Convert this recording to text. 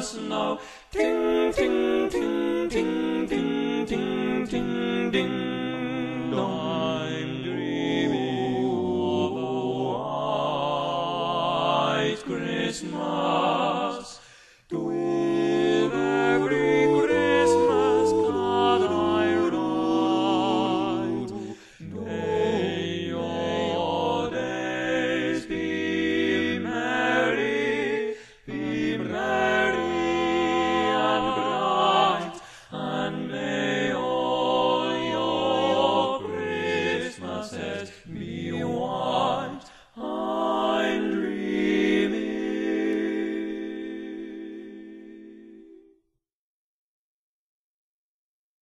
snow. Ting, ting, ting, ting, ting, ting, ting, ding, dong. I'm dreaming of a white Christmas.